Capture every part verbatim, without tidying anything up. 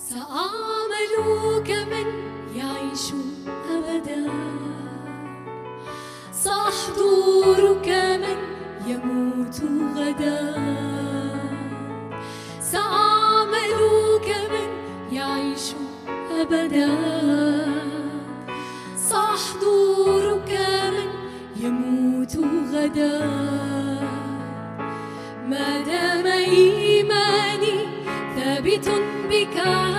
سأعمل كمن يعيش أبدا، سأحضر كمن يموت غدا، سأعمل كمن يعيش أبدا، سأحضر كمن يموت غدا. ما دام إيماني ثابت بك،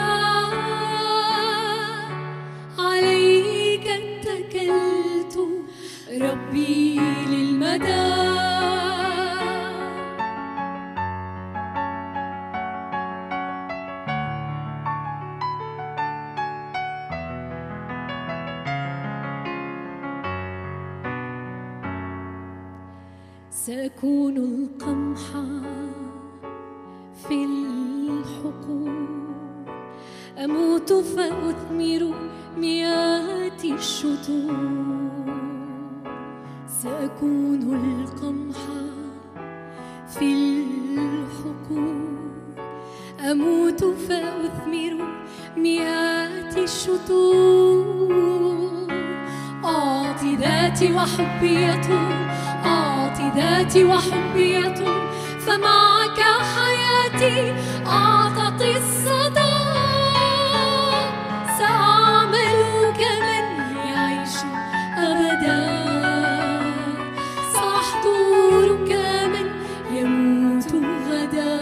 عليك اتكلت ربي للمدى. سأكون القمح في الحقول، أموت فأثمر مئات الشتور. سأكون القمح في الحقول، أموت فأثمر مئات الشتور. أعطي ذاتي وحبي يطول، أعطي ذاتي وحبي يطول، فمعك حياتي أعطت الصدى. سأعمل كمن يعيش أبدا، سأحضر كمن يموت غدا،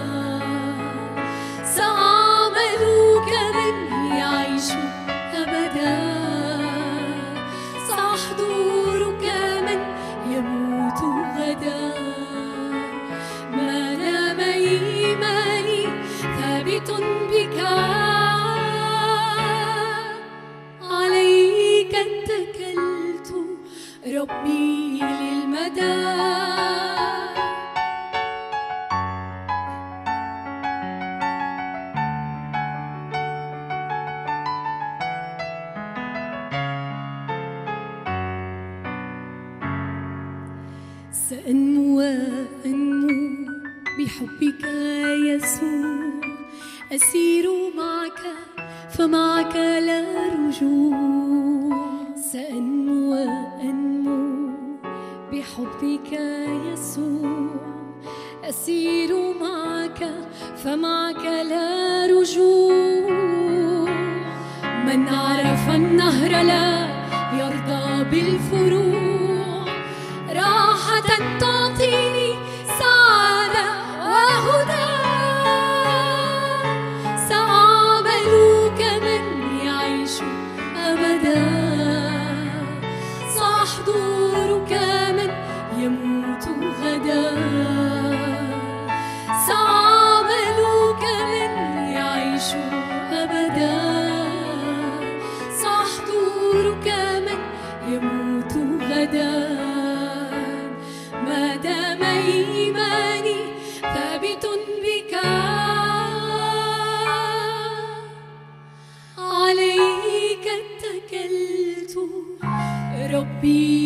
سأعمل كمن يعيش أبدا، سأحضر كمن يموت غدا. ما دام إيماني ثابت بك، عليك اتكلت ربي للمدى. سأنمو وأنمو بحبك يسوع، أسير معك فمعك لا رجوع. سأنمو وأنمو بحبك يسوع، أسير معك فمعك لا رجوع. من عرف النهر لا يرضى بالفروع، راحة تعطيني سعادة وهدى. سأعمل كمن يعيش أبدا، سأحضر كمن يموت غدا، سأعمل كمن يعيش أبدا، سأحضر كمن يموت غدا. ما دام إيماني ثابت بك، عليك اتكلت ربي